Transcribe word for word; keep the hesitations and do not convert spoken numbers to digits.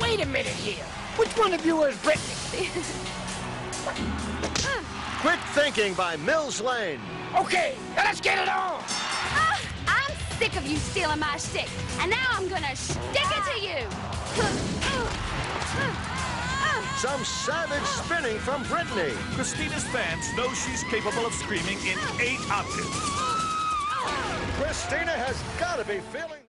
wait a minute here. Which one of you is Britney? Quick thinking by Mills Lane. Okay, now let's get it on. Ah, I'm sick of you stealing my shtick, and now I'm gonna stick it to you. Some savage spinning from Britney. Christina's fans know she's capable of screaming in eight octaves. Christina has got to be feeling...